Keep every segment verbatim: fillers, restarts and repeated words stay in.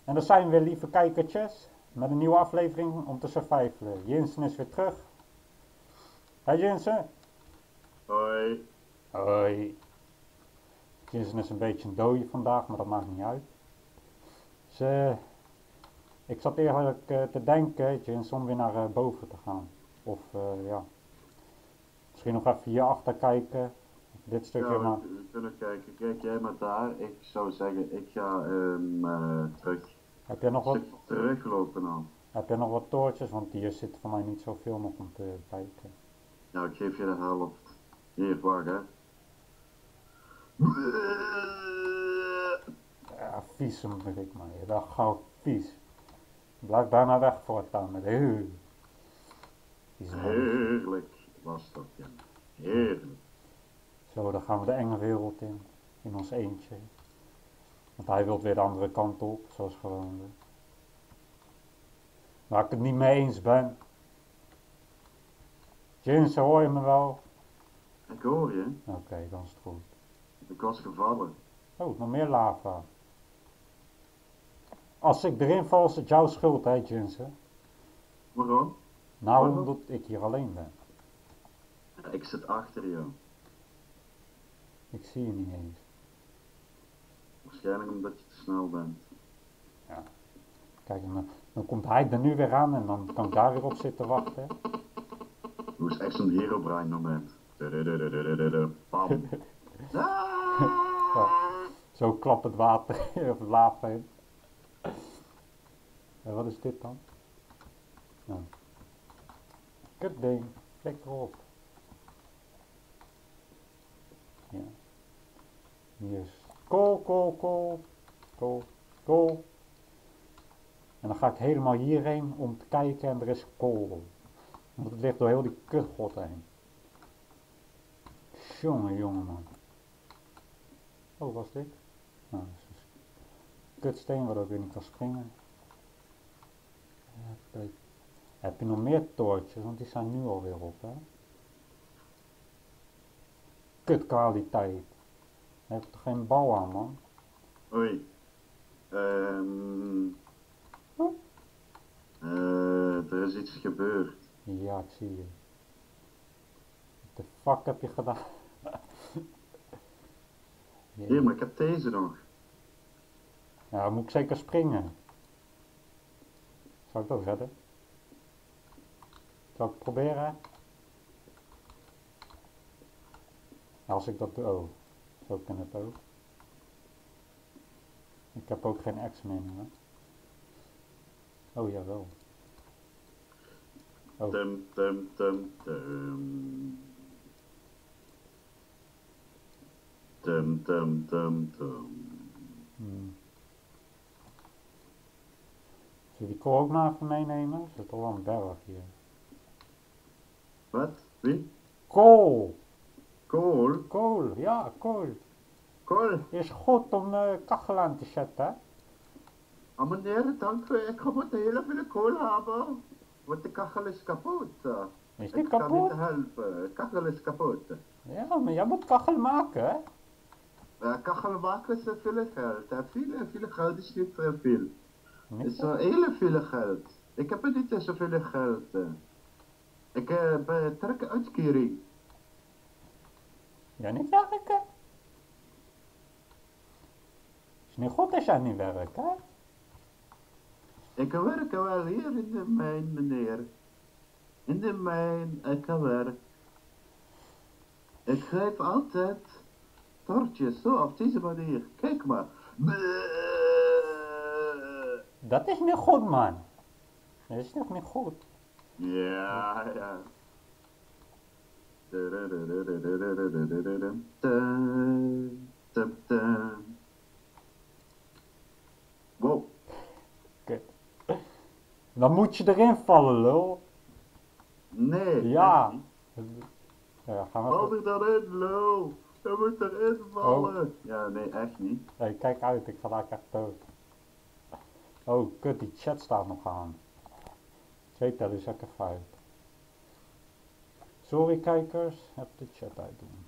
En dan zijn we weer, lieve kijkertjes, met een nieuwe aflevering om te survivalen. Jinsen is weer terug. Hé Jinsen. Hoi. Hoi. Jinsen is een beetje een dooie vandaag, maar dat maakt niet uit. Dus, uh, ik zat eigenlijk uh, te denken, Jinsen, om weer naar uh, boven te gaan. Of uh, ja, misschien nog even hierachter kijken. Dit stukje Ja, maar. we, we kunnen kijken. Kijk jij maar daar. Ik zou zeggen, ik ga um, uh, terug. Heb jij nog wat? Teruglopen dan. Heb jij nog wat toortjes? Want hier zit voor mij niet zoveel nog om te kijken. Nou, ik geef je de helft. Hier, wacht hè. Ja, vies moet ik maar. Dat gauw vies. Blijf daar maar weg voortaan met heu. Heerlijk was dat, ja. Heerlijk. Zo, dan gaan we de enge wereld in. In ons eentje. Want hij wil weer de andere kant op, zoals gewoonlijk. Waar ik het niet mee eens ben. Jinsen, hoor je me wel? Ik hoor je. Oké, okay, dan is het goed. Ik was gevallen. Oh, nog meer lava. Als ik erin val, is het jouw schuld, hè, Jinsen? Waarom? Nou, Waarom? omdat ik hier alleen ben. Ik zit achter jou. Ik zie je niet eens. Waarschijnlijk omdat je te snel bent. Ja. Kijk, dan, dan komt hij er nu weer aan en dan kan ik daar weer op zitten wachten. Hoe is echt zo'n Herobrine moment. Bam. Ja, zo klapt het water of het lava in. Ja, wat is dit dan? Nou. Kut ding, flikker op. Ja. Hier is kool, kool, kool, kool, kool. En dan ga ik helemaal hierheen om te kijken en er is kool. Want het ligt door heel die kutgrot heen. Jongen, jongen man. Oh, was dit? Nou, dat is een kutsteen waar ik weer niet kan springen. Ja, heb je nog meer toortjes? Want die zijn nu alweer op, hè? Kutkwaliteit. Je hebt toch geen bal aan, man? Hoi. Um, huh? uh, er is iets gebeurd. Ja, ik zie je. Wat de fuck heb je gedaan? Yeah. Hier, maar ik heb deze nog. Ja, dan moet ik zeker springen. Zal ik dat redden? Zal ik het proberen? Als ik dat doe, oh, zo kan het ook. Ik heb ook geen X meer, hè? Oh, jawel. Oh. Tum, tum, tum, tum. Tum, tum, tum, tum. Hmm. Zullen we die kool ook maar even meenemen? Er zit al wel een berg hier. Wat? Wie? Kool! Kool? Kool, ja, kool. Kool? Is goed om uh, kachel aan te zetten. Oh meneer, dank u. Ik moet heel veel kool hebben. Want de kachel is kapot. Is die ik kapot? kan niet helpen. De kachel is kapot. Ja, maar jij moet kachel maken, hè? Uh, kachel maken is veel geld. Hè? Veel, veel geld is niet uh, veel. Het is uh, heel veel geld. Ik heb niet uh, zoveel geld. Uh. Ik heb uh, trek uitkering. Ja, niet werken? Is niet goed als jij niet werkt, hè? Ik werk wel hier in de mijn, meneer. In de mijn, ik werk. Ik geef altijd tortjes, zo op deze manier. Kijk maar. Dat is niet goed, man. Dat is nog niet goed. Ja, ja. Wow. Kut. Dan moet je erin vallen, lul. Nee. Ja. Ja, gaan we val er dan in, lul. Je moet erin vallen. Oh. Ja, nee, echt niet. Hey, kijk uit, ik ga daar echt dood. Oh, kut, die chat staat nog aan. Twee tellen, zet ik even uit. Sorry kijkers, heb de chat uitdoen.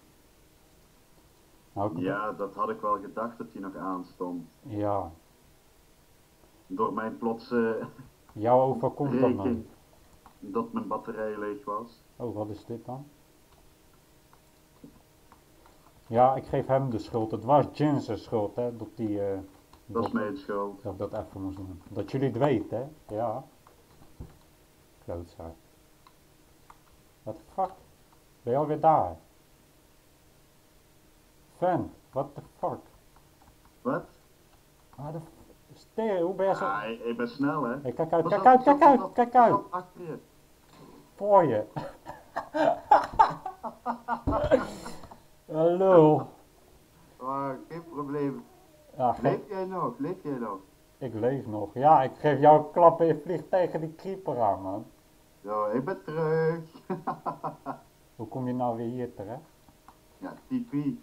Nou, ja, dat had ik wel gedacht dat die nog aanstond. Ja. Door mijn plotse Jou overkomt dat rekening nooit. dat mijn batterij leeg was. Oh, wat is dit dan? Ja, ik geef hem de schuld. Het was Jin's schuld, hè, dat die... eh, Dat is dat, mijn schuld. dat ik dat even moest doen. Dat jullie het weten, hè? Ja. Klootzak. What the fuck? Ben je alweer daar? Fan, what the fuck? Wat? Waar de... Ster, hoe ben je zo... Ja, ik, ik ben snel, hè. Hey, kijk uit, Pas kijk op, uit, pas kijk op, pas uit, op, kijk pas uit! op, achter je. Voor je! Hallo! Oh, geen probleem. Ja, geef... Leef jij nog? Leef jij nog? Ik leef nog. Ja, ik geef jou een klap en je vliegt tegen die creeper aan, man. Zo, ik ben terug. Hoe kom je nou weer hier terecht? Ja, typie.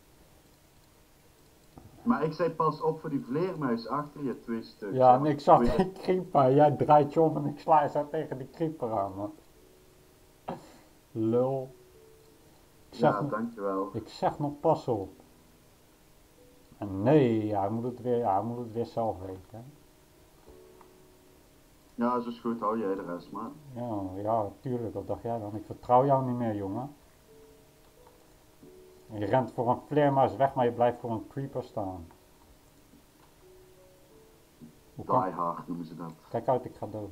Maar ik zei pas op voor die vleermuis achter je, twee stuks. Ja, hè. en ik zag Twee- die creeper. Jij draait je om en ik sla je zo tegen die creeper aan, man. Lul. Ik zeg, Ja, nog, dankjewel. ik zeg nog pas op. En nee, ja, hij moet het weer, ja, hij moet het weer zelf weten. Hè. Ja, zo is goed, hou jij de rest maar. Ja, ja, tuurlijk, wat dacht jij dan? Ik vertrouw jou niet meer, jongen. Je rent voor een vleermuis weg, maar je blijft voor een creeper staan. Hoe Die kan... hard noemen ze dat. Kijk uit, ik ga dood.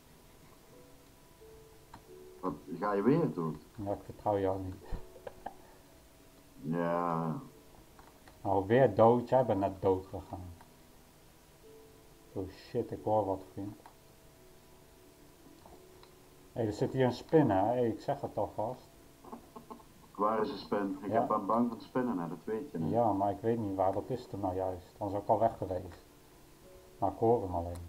Wat, ga je weer dood? Ja, ik vertrouw jou niet. Ja. Nou, weer dood. Jij bent net dood gegaan. Oh shit, ik hoor wat, vriend. Hé, hey, er zit hier een spin, hè? Hey, ik zeg het alvast. Waar is een spin? Ik Ja. heb ben bang van spinnen, hè, dat weet je niet. Ja, maar ik weet niet waar dat is er nou juist. Dan is ook al weg geweest. Maar ik hoor hem alleen.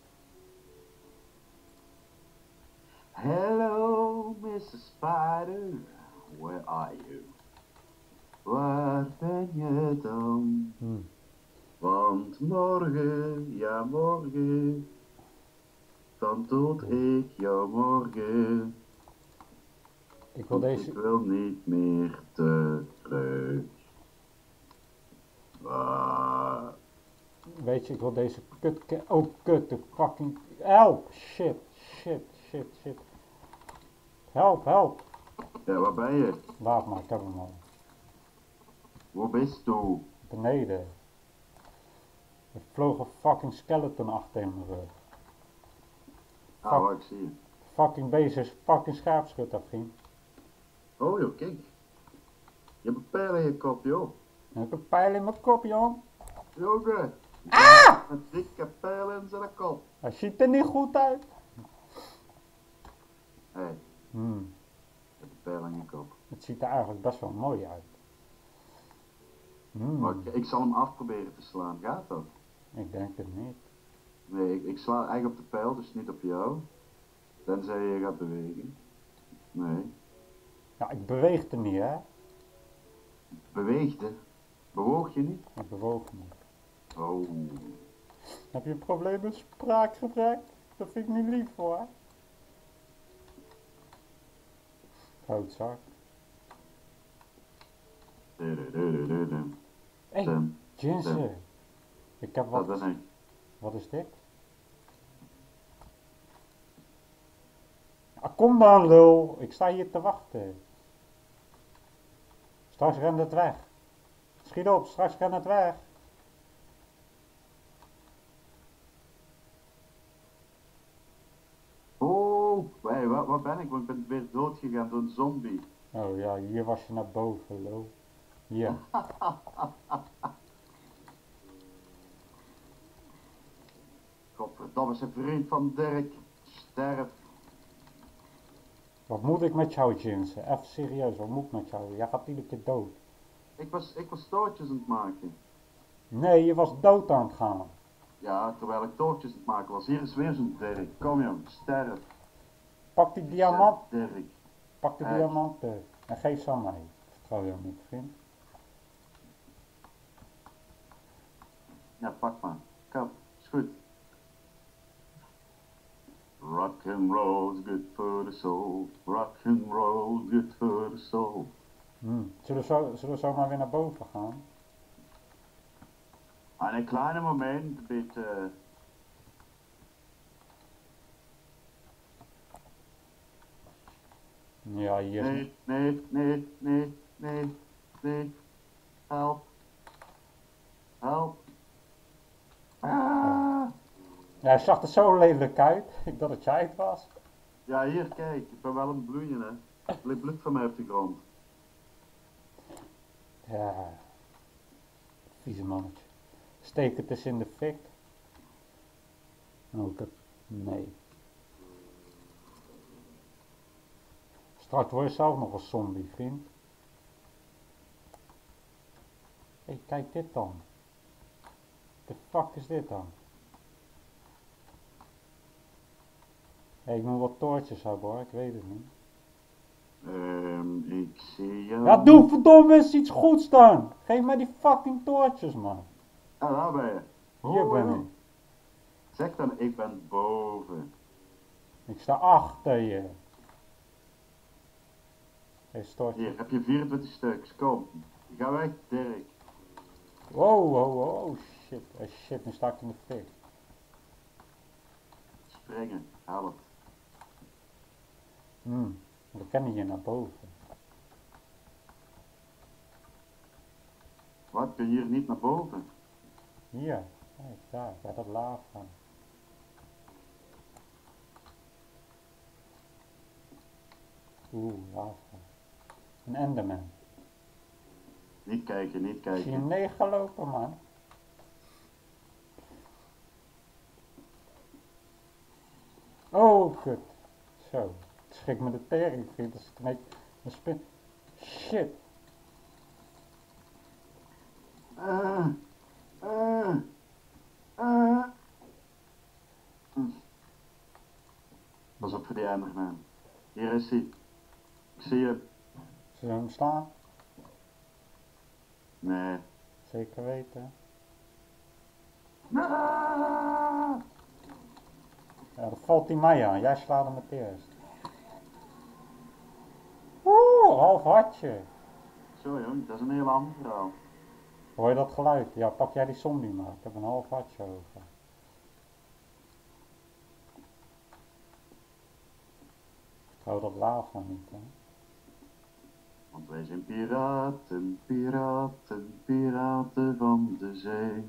Hello, missus Spider. Where are you? Waar ben je dan? Hm. Want morgen, ja morgen, dan dood ik jou morgen. Ik wil Want deze... ik wil niet meer terug. Ah. Weet je, ik wil deze kut... ke- Oh, kut, de fucking... Help! Shit, shit, shit, shit. Help, help! Ja, waar ben je? Laat maar, ik heb hem al. Waar bist du? Beneden. Er vloog een fucking skeleton achter in mijn rug. Ah, waar ik zie je. Fucking beest is fucking scherpschutter, vriend. Oh joh, kijk. Je hebt een pijl in je kop, joh. Ik heb een pijl in mijn kop, joh. Jongen. Een dikke pijl in zijn kop. Hij ziet er niet goed uit. Hé, hey, Hmm, je hebt een pijl in je kop. het ziet er eigenlijk best wel mooi uit. Hmm, Maar ik, ik zal hem afproberen te slaan, gaat dat? ik denk het niet. Nee, ik, ik sla eigenlijk op de pijl, dus niet op jou. Tenzij je gaat bewegen. Nee. Ja, ik beweeg er niet, hè. Beweegde. Bewoog je niet? Ik bewoog niet. Oh. Heb je een probleem met spraakgebrek? Dat vind ik niet lief, hoor. Klootzak. Du-du-du-du-du-du. Hé, Tim, Jinse. Ik heb dat wat... ben ik. Wat is dit? Ah, kom dan, lul. Ik sta hier te wachten. Straks rent het weg. Schiet op, straks rent het weg. Oh, hey, waar, waar ben ik? Want ik ben weer doodgegaan door een zombie. Oh ja, hier was je naar boven, lul. Hier. Godverdomme, is een vriend van Dirk. Sterf. Wat moet ik met jou, Jinse? Even serieus, wat moet ik met jou? Jij gaat iedere keer dood. Ik was, ik was toortjes aan het maken. Nee, je was dood aan het gaan. Ja, terwijl ik toortjes aan het maken was. Hier is weer zo'n Dirk. Kom jong, sterf. Pak die diamant, Sterf, Dirk. pak de Hey. diamanten en geef ze aan mij. Ik vertrouw jou niet, vriend. Ja, pak maar. Kom, is goed. Rock and roll is good for the soul. Rock and roll is good for the soul. Hmm. Zullen, we zo, zullen we zo maar weer naar boven gaan? En een kleine moment, een beetje Ja, hier is... Nee, nee, nee, nee, nee, nee. Help. Help. Ah. Ja, hij zag er zo lelijk uit. Ik dacht dat jij het was. Ja, hier, kijk. Ik ben wel een bloeien, hè. Er ligt bloed van mij op de grond. Ja, vieze mannetje. Steek het eens in de fik. Oh, ik heb... Nee. Straks word je zelf nog een zombie, vriend. Hé, hey, kijk dit dan. The fuck is dit dan? Hé, hey, ik moet wat toortjes hebben hoor, ik weet het niet. Ehm, ik zie jou. Ja, doe verdomme eens iets goeds dan! Geef mij die fucking toortjes, man. Ah, daar ben je. Hier Oh, ben joh. ik. Zeg dan, ik ben boven. Ik sta achter je. Hé, stoortje. Hier, heb je vierentwintig stuks. Kom. Ga weg, Dirk. Wow, wow, wow, oh shit. Oh shit, nu sta ik in de fik. Springen. Help. Hmm, dan kan je hier naar boven. Wat, kun je hier niet naar boven? Hier, kijk, daar, bij dat lava. Oeh, lava. Een enderman. Niet kijken, niet Zie je kijken. een neger lopen, man? Oh, kut. Zo. Ik schrik me de tering, vriend. Dat is een een spin. Shit. Ah, ah, ah. Hm. Pas op voor die enderman. Hier is hij. Ik zie hem. Zullen we hem slaan? Nee. Zeker weten. Ah. Ja, dan valt hij mij aan. Jij slaat hem het eerst. Oeh, half hartje. Zo jong, dat is een heel ander verhaal. Hoor je dat geluid? Ja, pak jij die zombie maar. Ik heb een half hartje over. Ik hou dat lava niet, hè. Want wij zijn piraten, piraten, piraten van de zee.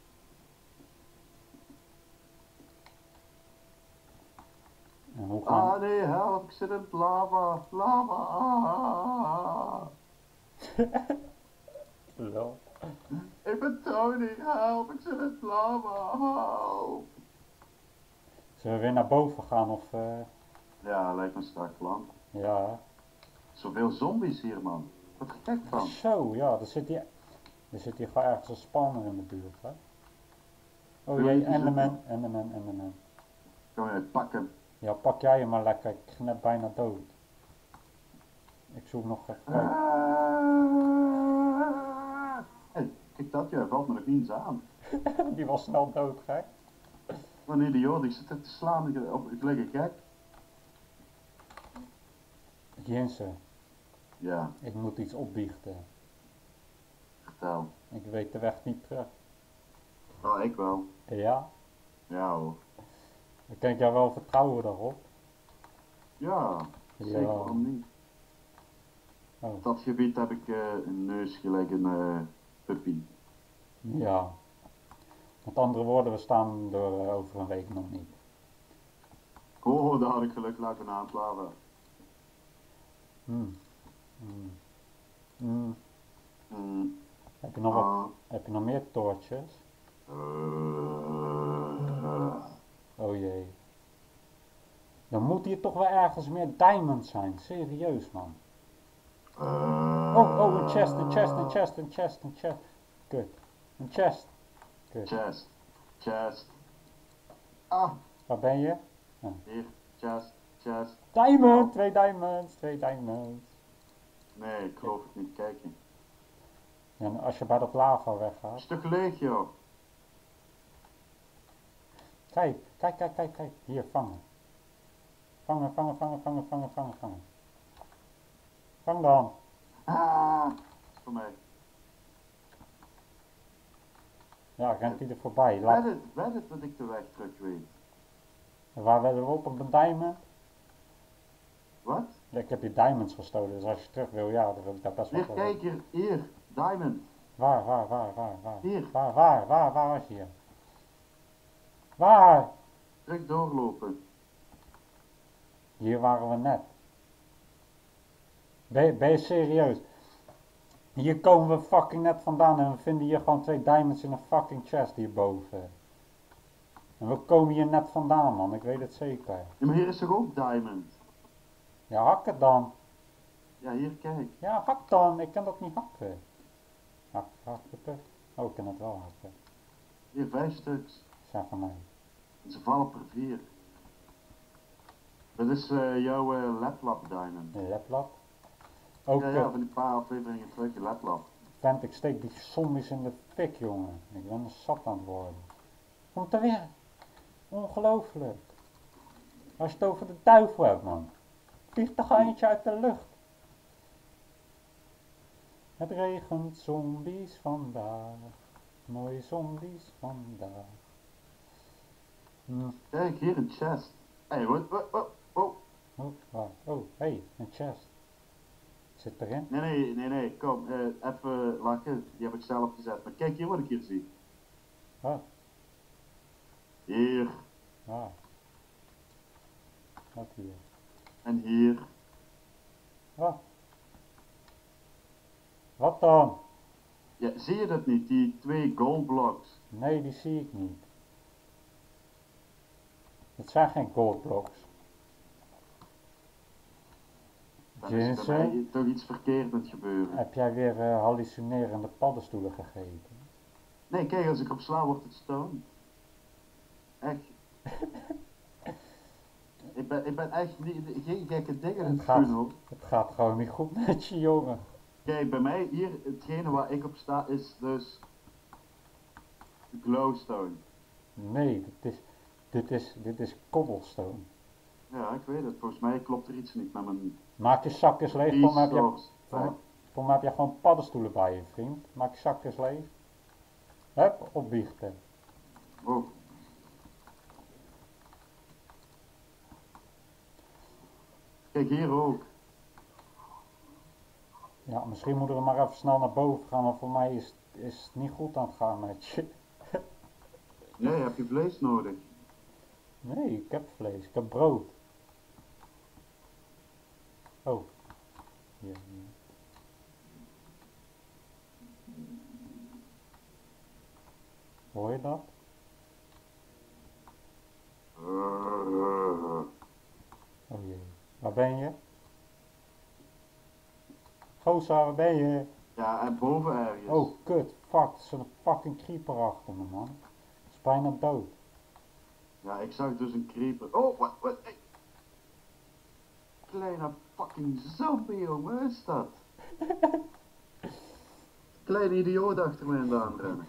En hoe gaan... Ah nee, help, ik zit in het lava, lava, ah. Lul. Ik ben Tony, help, ik zit in het lava, help. Zullen we weer naar boven gaan of... eh, Ja, lijkt me een strak plan. Ja. Zoveel zombies hier, man. Wat gek van. Zo, ja, er zit hier... Er zit hier gewoon ergens een spawner in de buurt, hè. Oh Wil je jee, niet Enderman, zoeken? Enderman, Enderman. Kom je, pak hem. Ja, pak jij hem maar lekker. Ik ga net bijna dood. Ik zoek nog even. Kijk. Ah. Hey, kijk dat, je valt me nog niet eens aan. Die was snel dood, gek. Wat een idioot, ik zit er te slaan, ik, op, ik lig een gek. Jensen, Ja, ik moet iets opbiechten. vertel. Ik weet de weg niet terug. Oh, ik wel. Ja? Ja hoor. Dan kan ik jou wel vertrouwen daarop. Ja, zeker, Ja. waarom niet? Oh, Op dat gebied heb ik eh, een neus gelijk een eh, puppy. ja. Met andere woorden, we staan er eh, over een week nog niet. Oh, daar had ik geluk laten aan het lava. Hmm. Hmm. Hmm. Mm. Heb je nog wat? Ah. Heb je nog meer toortjes? Uh. Oh jee. Dan moet hier toch wel ergens meer diamonds zijn. Serieus, man. Uh. Oh, oh, een chest, een chest, een chest, een chest, een chest. Kut. Een chest. Kut. Chest. Chest. Ah, Waar ben je? hier. Chest. Chest. Diamond! Twee diamonds, twee diamonds. Nee, ik geloof het niet. Kijk je. En als je bij dat lava Een weggaat. stuk leeg, joh. Kijk, kijk, kijk, kijk, kijk. Hier, vangen. Vangen, vangen, vangen, vangen, vangen, vangen, vangen. Vang dan. Ah, voor mij. Ja, rent hij er voorbij. Laat... Wed het, wed het dat ik de weg terug weet. Waar willen we op? Op een diamond? Wat? Ja, ik heb je diamonds gestolen, dus als je terug wil, ja, dan wil ik daar best wel Hier, voor. kijk hier, hier, diamond. Waar, waar, waar, waar, waar? Hier. Waar, waar, waar, waar was je hier? Waar? Terug doorlopen. Hier waren we net. Ben, je- ben je serieus? Hier komen we fucking net vandaan en we vinden hier gewoon twee diamonds in een fucking chest hierboven. En we komen hier net vandaan, man, ik weet het zeker. Ja, maar hier is toch ook diamond? Ja, hak het dan. Ja, hier, kijk. Ja, hak dan, ik kan dat niet hakken. Hak, hak het terug. Oh, ik kan het wel hakken. Hier, vijf stuks. Zijn van mij. Ze vallen per vier. Dat is eh, jouw uh, Laplap diamond. Een laplap. Ook, Ja, ja, eh, van die paar afleveringen terug, je Laplap. vent, ik steek die zombies in de fik, jongen. Ik ben er zat aan het worden. Komt er weer. Ongelooflijk. Als je het over de duivel hebt, man. Vliegt toch eentje uit de lucht. Het regent zombies vandaag. Mooie zombies vandaag. Hm. Kijk, hier een chest. Hé, hey, wat, wat, wat, oh. Oh, waar? Oh, hey, een chest. Zit erin? Nee, nee, nee, nee, kom, eh, even lachen. Die heb ik zelf gezet. Maar kijk hier wat ik hier zie. Wat? Hier Waar? Wat hier? en hier. Wat? Wat dan? Ja, zie je dat niet? Die twee gold blocks. Nee, die zie ik niet. Het zijn geen goldblocks. Dan is er bij Jason, mij toch iets verkeerd aan het gebeuren. heb jij weer eh, hallucinerende paddenstoelen gegeten? Nee, kijk, als ik op sla wordt het stone. Echt. ik, ben, ik ben echt niet, geen gekke dingen aan Het het doen gaat, hoor. het gaat gewoon niet goed met je, jongen. Kijk, bij mij hier, hetgene waar ik op sta is dus glowstone. Nee, dit is, dit is, dit is cobblestone. Ja, ik weet het. Volgens mij klopt er iets niet met mijn Maak je zak eens leeg, voor mij heb je, resource. voor mij, voor mij heb je gewoon paddenstoelen bij je, vriend. Maak je zak eens leeg. Hup, opbiechten. Oh, kijk hier ook. Ja, misschien moeten we maar even snel naar boven gaan, want voor mij is, is het niet goed aan het gaan met je. Nee, heb je vlees nodig? Nee, ik heb vlees, ik heb brood. Oh, hier, hier. Hoor je dat? Oh jee, waar ben je? Goza, waar ben je? Ja, en boven ergens. Oh, kut, fuck, er zit een fucking creeper achter me, man. Het is bijna dood. Ja, ik zag dus een creeper. Oh, wat, wat, hey. Kleine fucking zombie, jongen, wat is dat? Kleine idioot achter me in de aanrennen.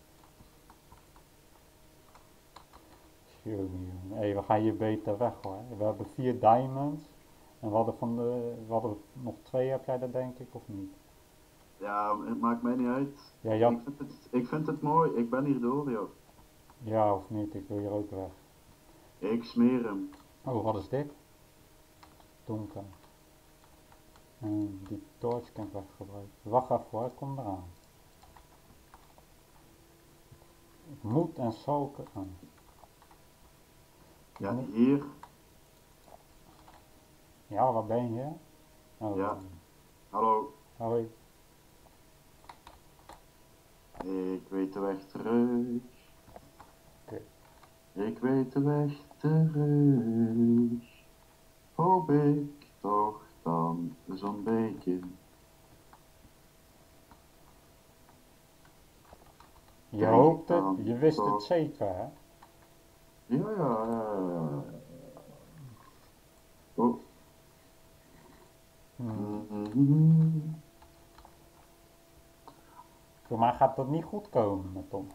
Jongen, jongen. Hé, we gaan hier beter weg hoor. We hebben vier diamonds. En we hadden, van de, we hadden nog twee, heb jij dat denk ik, of niet? Ja, het maakt mij niet uit. Ja, ja, Ik, vind het, ik vind het mooi, ik ben hier door, joh. ja of niet, ik wil hier ook weg. Ik smeer hem. Oh, wat is dit? Donker. En die torch kan ik wel gebruiken. Wacht even hoor, het komt eraan. Ik moet en zal ik aan. Ja, hier. Ja, waar ben je? Oh, Ja. Hallo. hoi. Ik weet de weg terug. Oké. Ik weet de weg terug. Hoop ik toch dan zo'n beetje. Je Kijk hoopt het, dan je wist toch. het zeker hè? Ja, ja, ja, ja. Oh. Hmm. Mm-hmm. Voor mij gaat dat niet goed komen met ons.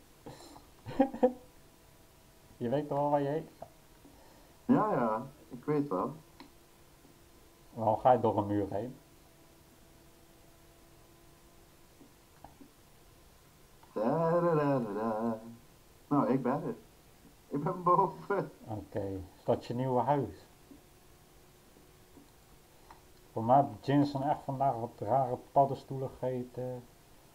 Je weet toch wel waar je heen gaat? Ja, ja, ik weet wel. Waarom ga je door een muur heen? Da, da, da, da, da. Nou, ik ben het. Ik ben boven. Oké, is dat je nieuwe huis? Voor mij heeft Jensen echt vandaag wat rare paddenstoelen gegeten.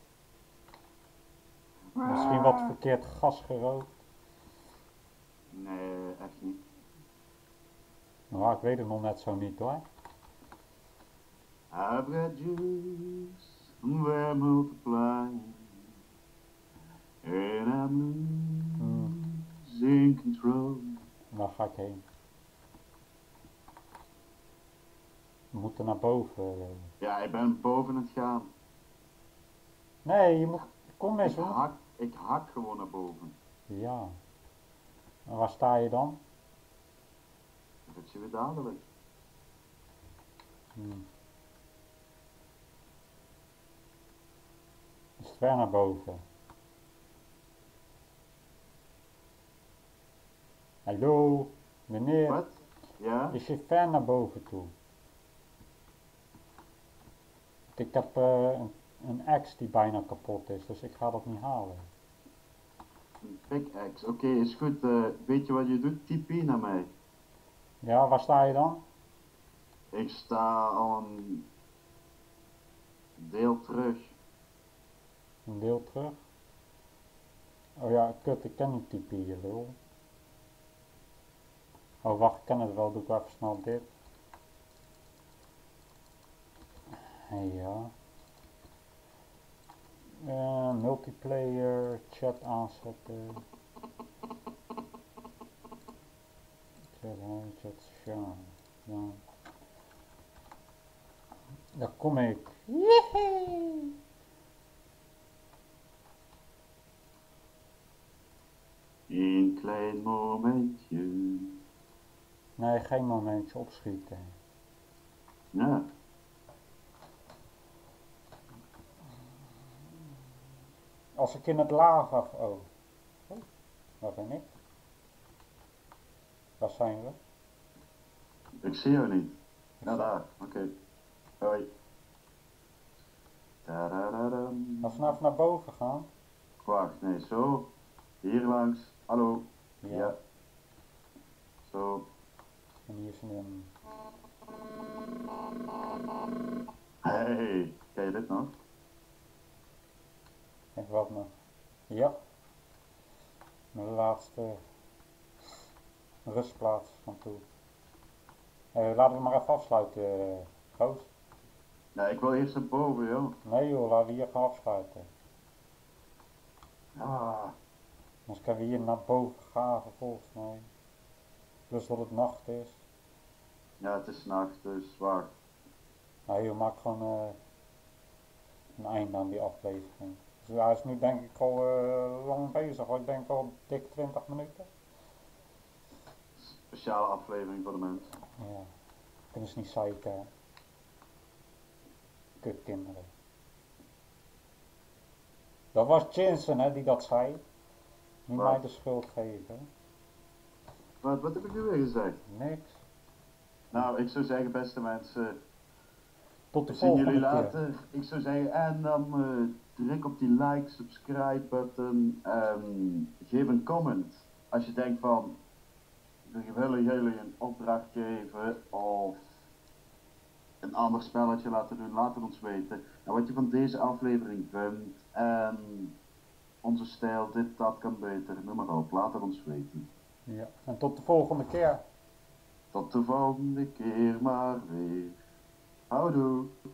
Misschien wat verkeerd gas gerookt. Nee, echt niet. Nou, ik weet het nog net zo niet hoor. I've got juice, we're multiplying, and I'm losing control. Daar ga ik heen. We moeten naar boven. Ja, ik ben boven het gaan. Nee, je moet... Kom eens Ik hoor. hak, ik hak gewoon naar boven. Ja. En waar sta je dan? Dat zie je dadelijk. Hmm. Is het ver naar boven? Hallo, meneer. Wat? Ja? Is je ver naar boven toe? Ik heb uh, een, een axe die bijna kapot is, dus ik ga dat niet halen. Een pickaxe. Oké, okay, is goed. Uh, weet je wat je doet? Typ naar mij. Ja, waar sta je dan? Ik sta al een deel terug. Een deel terug? Oh ja, kut, ik ken niet typen hier, lul. Oh wacht, ik ken het wel, doe ik even snel dit. Ja. Uh, multiplayer, chat aanzetten. Chat home, chat share. Ja. Daar kom ik. Yehey! Een klein momentje. Nee, geen momentje opschieten. Ja. Als ik in het laag af... Oh. Oh. Waar ben ik? Waar zijn we? Ik zie jou niet. Ja, daar. Oké. Okay. Hoi. Tadadadam. Als we nou even naar boven gaan. Wacht, nee, zo. Hier langs. Hallo. Ja. Ja. Zo. En hier is een... Hey, ken je dit nog? Even wat nog. Ja. Mijn laatste rustplaats van toe. Uh, laten we maar even afsluiten, uh, Goos. Nee, ik wil eerst naar boven, joh. Nee joh, laten we hier gaan afsluiten. Ah. Anders kunnen we hier naar boven gaan volgens mij. Plus dat het nacht is. Ja, het is nacht, dus wacht. Nou joh, maak gewoon uh, een einde aan die aflevering. Dus hij is nu denk ik al uh, lang bezig, hoor. Ik denk al dik twintig minuten. Speciale aflevering voor de mensen. Ja, kunnen ze niet zeiken. Kutkinderen. Dat was Jensen hè, die dat zei. Niet Wat? mij de schuld geven. Wat, wat heb ik nu weer gezegd? Niks. Nou, ik zou zeggen, beste mensen, Tot de we zien volgende jullie keer. later. Ik zou zeggen, en dan uh, druk op die like, subscribe button en geef een comment. Als je denkt van, we willen jullie een opdracht geven of een ander spelletje laten doen, laat het ons weten. En wat je van deze aflevering vindt en onze stijl, dit, dat kan beter, noem maar op, laat het ons weten. Ja, en tot de volgende keer. Tot de volgende keer maar weer. Houdoe.